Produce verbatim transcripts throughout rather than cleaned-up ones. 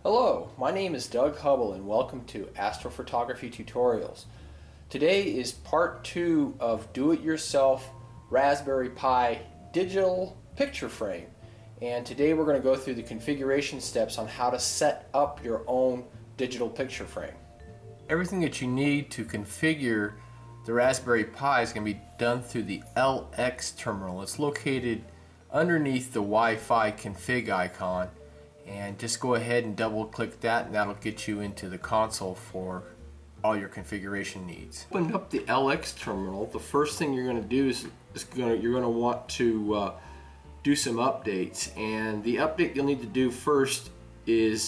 Hello, my name is Doug Hubble and welcome to Astrophotography Tutorials. Today is part two of do-it-yourself Raspberry Pi digital picture frame. And today we're going to go through the configuration steps on how to set up your own digital picture frame. Everything that you need to configure the Raspberry Pi is going to be done through the L X terminal. It's located underneath the Wi-Fi config icon. And just go ahead and double click that, and that'll get you into the console for all your configuration needs. Open up the L X terminal. The first thing you're going to do is, is gonna, you're going to want to uh, do some updates, and the update you'll need to do first is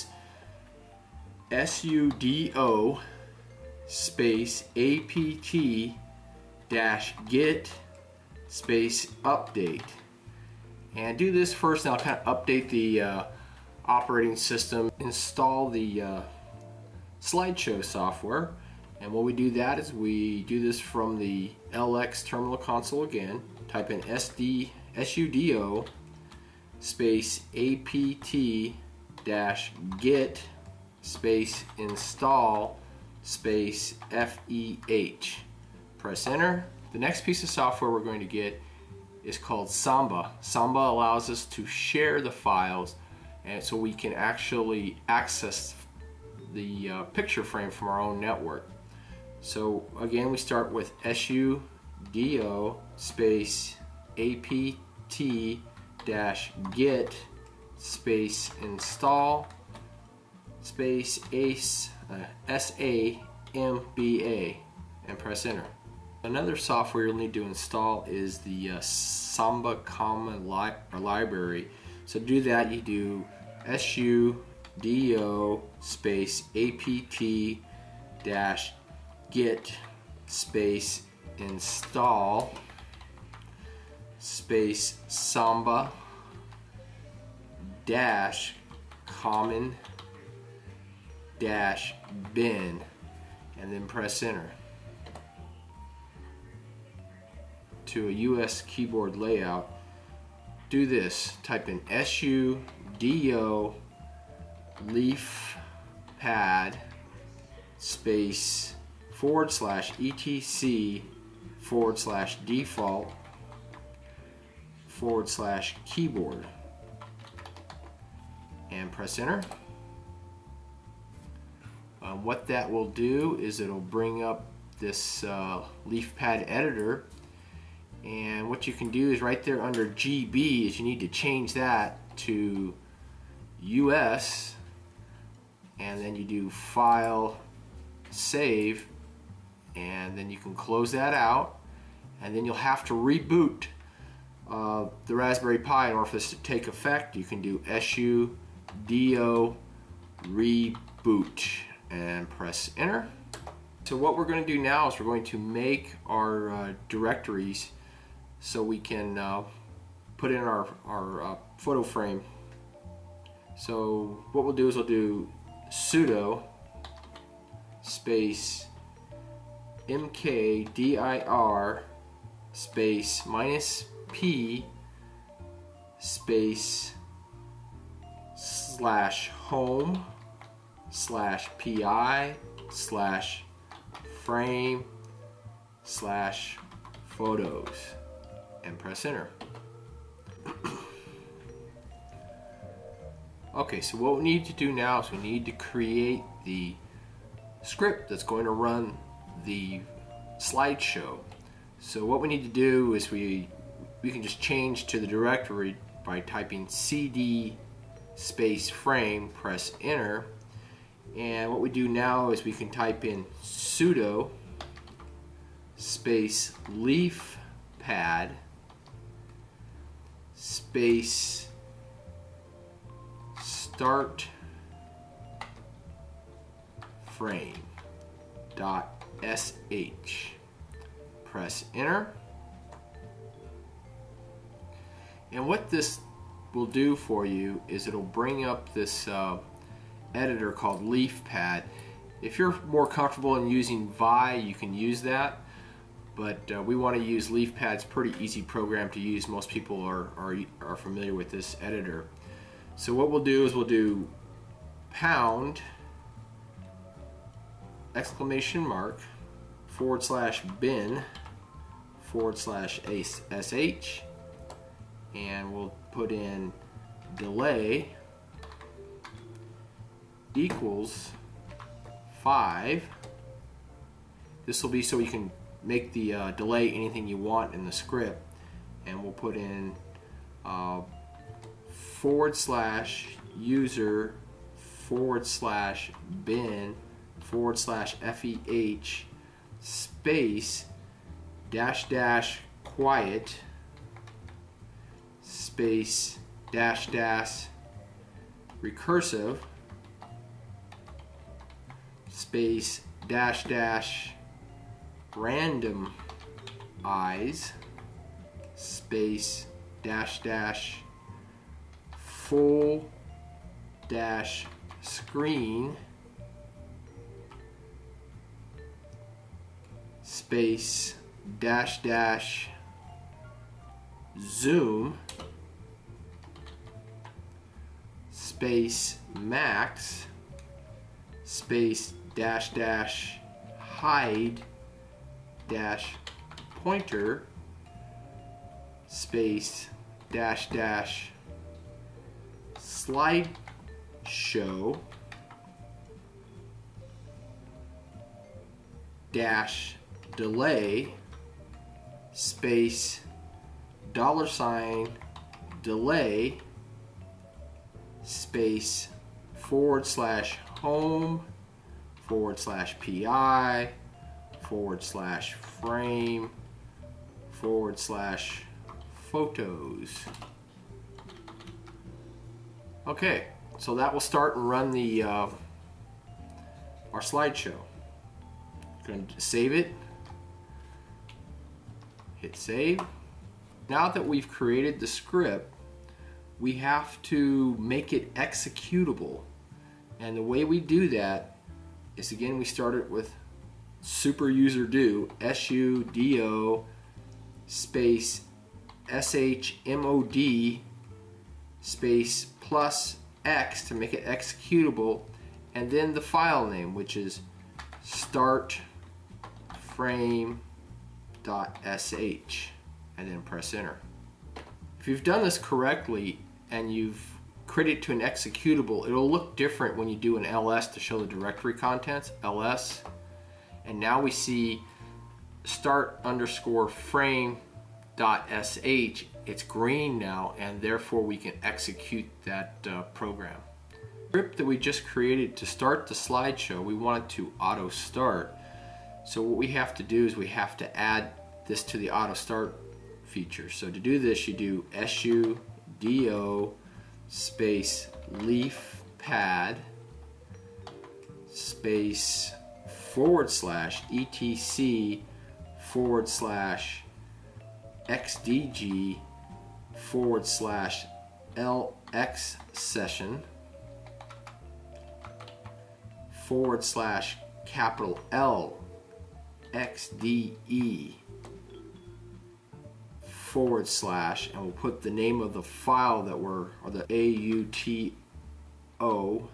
sudo space apt dash get space update, and do this first, and I'll kind of update the uh, operating system, install the uh, Slideshow software. And when we do that is we do this from the L X terminal console again. Type in S D sudo space apt dash get space install space feh. Press enter. The next piece of software we're going to get is called Samba. Samba allows us to share the files, and so we can actually access the uh, picture frame from our own network. So again, we start with sudo space apt dash get space install space ace uh, samba, and press enter. Another software you'll need to install is the uh, Samba common li or library. So to do that, you do sudo space apt dash get space install space samba dash common dash bin, and then press enter. To a U S keyboard layout, do this. Type in sudo leaf pad space forward slash etc forward slash default forward slash keyboard, and press enter. Um, what that will do is it'll bring up this uh, leaf pad editor, and what you can do is right there under G B is you need to change that to U S, and then you do file save, and then you can close that out, and then you'll have to reboot uh, the Raspberry Pi in order for this to take effect. You can do sudo reboot and press enter. So what we're going to do now is we're going to make our uh, directories so we can uh, put in our, our uh, photo frame. So what we'll do is we'll do sudo space mkdir space minus p space slash home slash pi slash frame slash photos, and press enter. Okay, so what we need to do now is we need to create the script that's going to run the slideshow. So what we need to do is we we can just change to the directory by typing cd space frame, press enter, and what we do now is we can type in sudo space leaf pad space start frame dot sh. Press enter. And what this will do for you is it'll bring up this uh, editor called LeafPad. If you're more comfortable in using Vi, you can use that, but uh, we want to use LeafPad. It's a pretty easy program to use. Most people are, are, are familiar with this editor. So what we'll do is we'll do pound exclamation mark forward slash bin forward slash sh, and we'll put in delay equals five. This will be so you can make the uh, delay anything you want in the script, and we'll put in uh, forward slash user forward slash bin forward slash feh space dash dash quiet space dash dash recursive space dash dash random eyes space dash dash full dash screen space dash dash zoom space max space dash dash hide dash pointer space dash dash slideshow dash delay space dollar sign delay space forward slash home forward slash pi forward slash frame forward slash photos. Okay, so that will start and run the uh, our slideshow. Going to save it. Hit save. Now that we've created the script, we have to make it executable. And the way we do that is, again, we start it with super user do sudo space shmod space plus x to make it executable, and then the file name, which is start frame.sh, and then press enter. If you've done this correctly and you've created it to an executable, it'll look different when you do an ls to show the directory contents, ls, and now we see start underscore frame dot sh. It's green now, and therefore we can execute that uh, program. The script that we just created to start the slideshow, we want it to auto start. So what we have to do is we have to add this to the auto start feature. So to do this, you do sudo space leaf pad space forward slash etc forward slash xdg forward slash lx session forward slash capital L xde forward slash, and we'll put the name of the file that we're, or the auto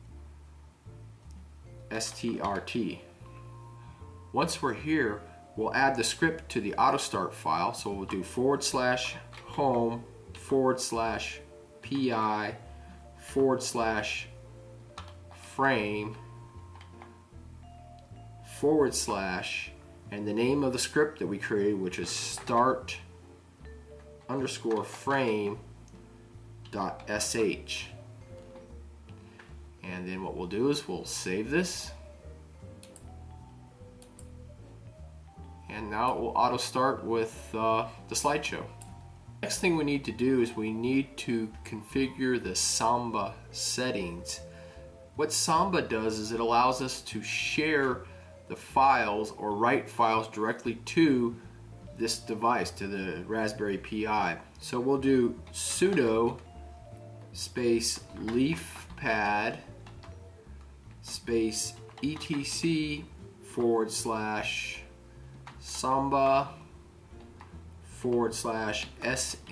strt. Once we're here, we'll add the script to the auto start file. So we'll do forward slash home forward slash pi forward slash frame forward slash, and the name of the script that we created, which is start underscore frame dot sh. And then what we'll do is we'll save this, and now it will auto start with uh, the slideshow. Next thing we need to do is we need to configure the Samba settings. What Samba does is it allows us to share the files or write files directly to this device, to the Raspberry Pi. So we'll do sudo space leafpad space etc forward slash samba forward slash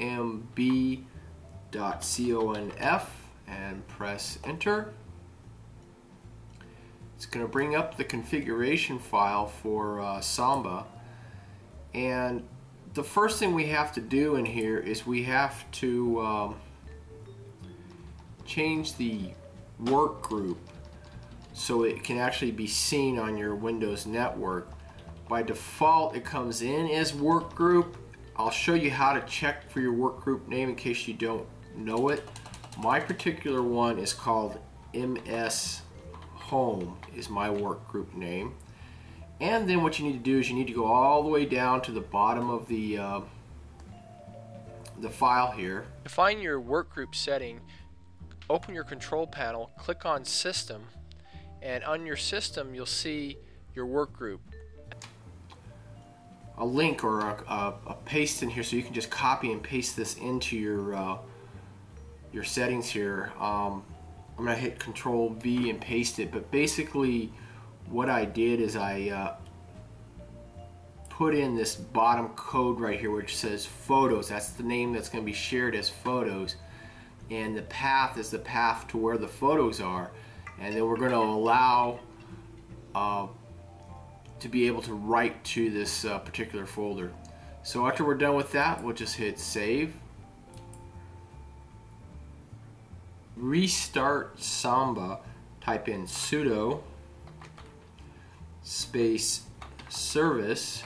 smb.conf and press enter. It's going to bring up the configuration file for uh, Samba, and the first thing we have to do in here is we have to um, change the work group so it can actually be seen on your Windows network. By default it comes in as work group. I'll show you how to check for your work group name in case you don't know it. My particular one is called M S Home is my work group name. And then what you need to do is you need to go all the way down to the bottom of the uh, the file here. To find your workgroup setting, open your control panel, click on System, and on your system you'll see your workgroup. A link or a, a, a paste in here so you can just copy and paste this into your uh, your settings here. Um, I'm going to hit Control V and paste it, but basically what I did is I uh, put in this bottom code right here which says photos. That's the name that's going to be shared as photos, and the path is the path to where the photos are, and then we're going to allow uh, to be able to write to this uh, particular folder. So after we're done with that, we'll just hit save. Restart Samba, type in sudo space service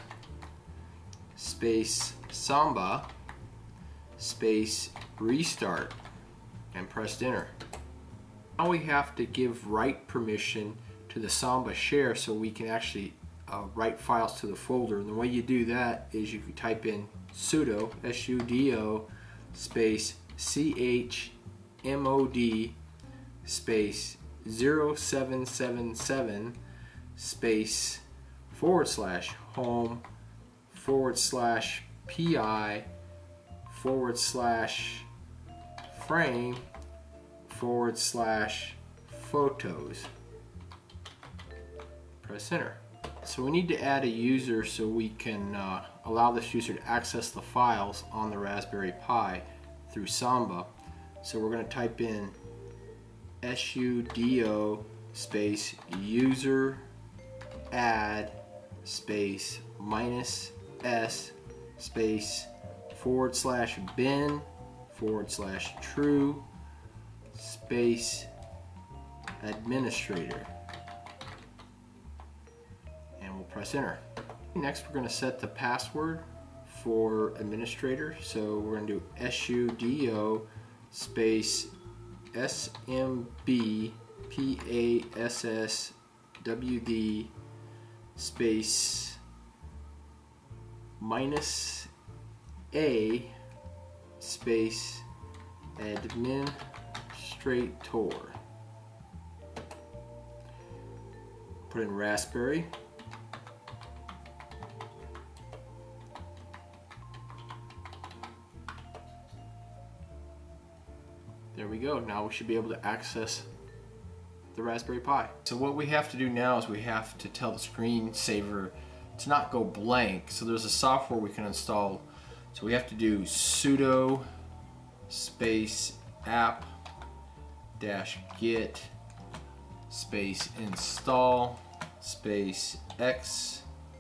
space Samba space restart and press enter. Now we have to give write permission to the Samba share so we can actually uh, write files to the folder, and the way you do that is you can type in sudo S U D O space C H M O D space zero seven seven seven space forward slash home forward slash pi forward slash frame forward slash photos. Press enter. So we need to add a user so we can uh, allow this user to access the files on the Raspberry Pi through Samba. So we're going to type in sudo space user add space minus s space forward slash bin forward slash true space administrator, and we'll press enter. Next we're going to set the password for administrator, so we're going to do sudo space smb.passwd space minus a space administrator. Put in Raspberry. There we go. Now we should be able to access the Raspberry Pi. So what we have to do now is we have to tell the screensaver to not go blank. So there's a software we can install. So we have to do sudo space app dash get space install space x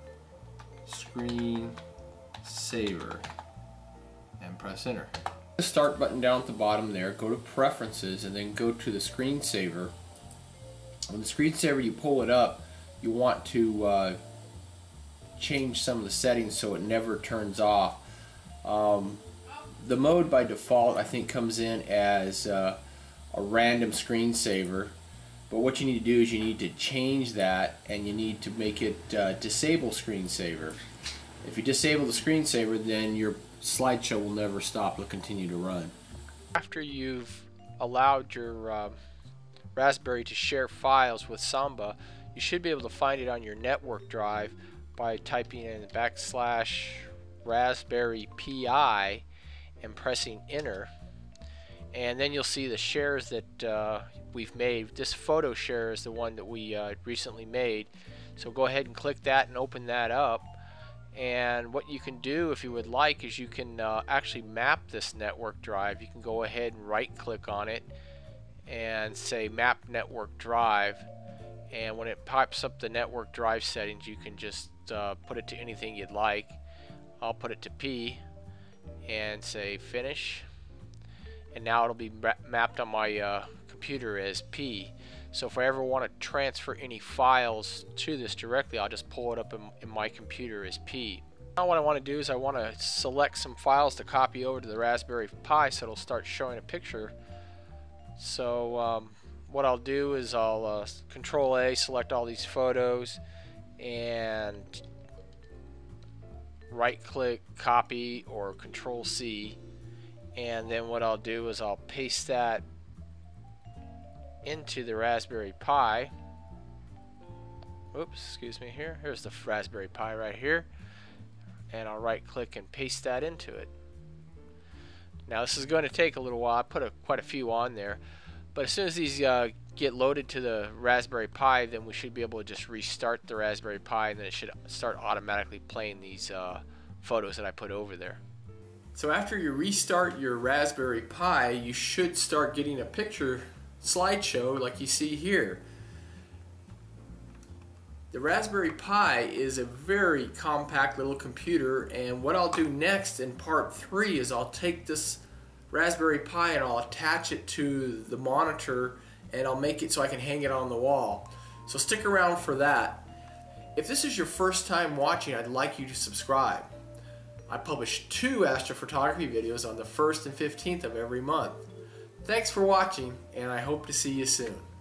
screensaver and press enter. The start button down at the bottom there, go to preferences and then go to the screensaver. When the screensaver, you pull it up, you want to uh, change some of the settings so it never turns off. Um, the mode by default I think comes in as uh, a random screensaver, but what you need to do is you need to change that and you need to make it uh, disable screensaver. If you disable the screensaver, then your slideshow will never stop, it'll continue to run. After you've allowed your uh, Raspberry to share files with Samba, you should be able to find it on your network drive by typing in backslash RaspberryPI and pressing enter, and then you'll see the shares that uh, we've made. This photo share is the one that we uh, recently made, so go ahead and click that and open that up. And what you can do if you would like is you can uh, actually map this network drive. You can go ahead and right click on it and say map network drive, and when it pops up the network drive settings, you can just uh, put it to anything you'd like. I'll put it to P and say finish, and now it'll be mapped on my uh, computer as P. So if I ever want to transfer any files to this directly, I'll just pull it up in, in my computer as P. Now what I want to do is I want to select some files to copy over to the Raspberry Pi so it'll start showing a picture. So um, what I'll do is I'll uh, control A, select all these photos, and right click copy or control C, and then what I'll do is I'll paste that into the Raspberry Pi. Oops, excuse me here. Here's the Raspberry Pi right here. And I'll right click and paste that into it. Now this is going to take a little while. I put a, quite a few on there. But as soon as these uh, get loaded to the Raspberry Pi, then we should be able to just restart the Raspberry Pi, and then it should start automatically playing these uh, photos that I put over there. So after you restart your Raspberry Pi, you should start getting a picture slideshow like you see here. The Raspberry Pi is a very compact little computer, and what I'll do next in part three is I'll take this Raspberry Pi and I'll attach it to the monitor, and I'll make it so I can hang it on the wall. So stick around for that. If this is your first time watching, I'd like you to subscribe. I publish two astrophotography videos on the first and fifteenth of every month. Thanks for watching, and I hope to see you soon.